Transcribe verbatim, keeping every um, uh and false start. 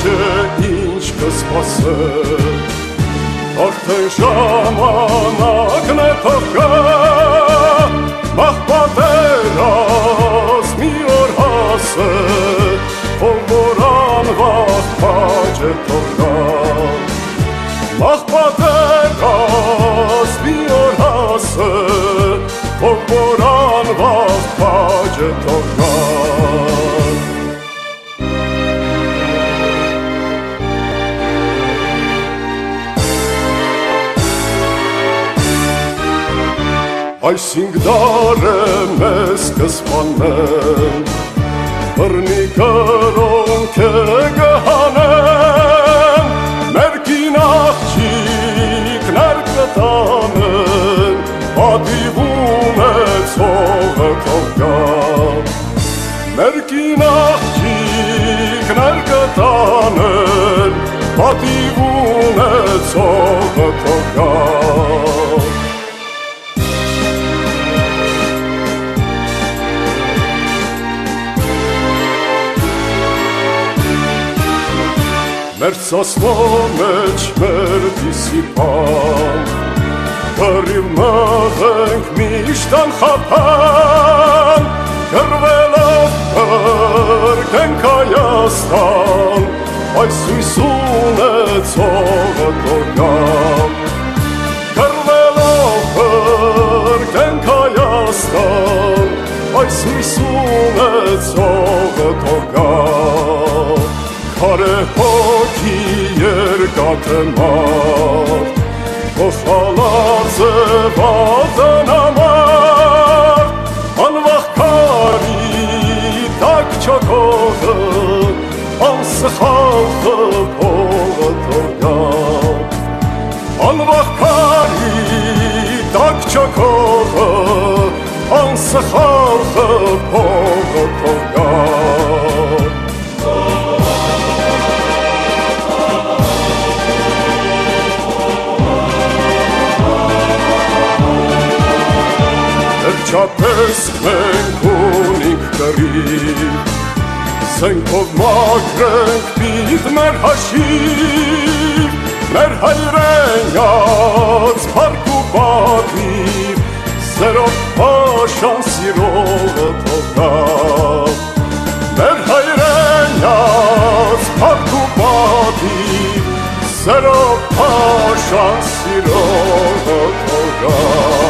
չէ ինչ կսպասել, արդեն ժամանակն է թող գա, մահ պատերազմ մի օր հասել, ով որ անվախ քաջը թող գա, մահ պատերազմ մի օր հասել, ով որ անվախ քաջը թող գա. Այսինք դար է մեզ կսպանեն, բռնի կրոնք է գհանեն, ներքին աղջիկներ կտանեն, պատիվ ունեցողը թող գա, ներքին աղջիկներ կտանեն, պատիվ ունեցողը թող գա. Մեր սասնո մեջ մեր դիսիպան, կռիվ մղենք միշտ անխափան, կռվելով կրկենք Հայաստան, այս հույս ունեցողը թող գա, կռվելով կրկենք Հայաստան, այս հույս ունեցողը թող գա. Քարե հոգի երկաթե մարդ, ոխալած է վազանամարդ, անվախ քարի տակ չոքողը, անսխալ խփողը թող գա, անվախ քարի տակ չոքողը, անսխալ խփողը թող գա. Վերջապես մենք ունենք կռիվ, զենքով մաքրենք պիտ մեր հաշիվ, մեր հայրենյաց փառք ու պատիվ, սերով փաշան սիրողը թող գա, մեր հայրենյաց փառք ու պատիվ, սերով փաշան սիրողը թող գա.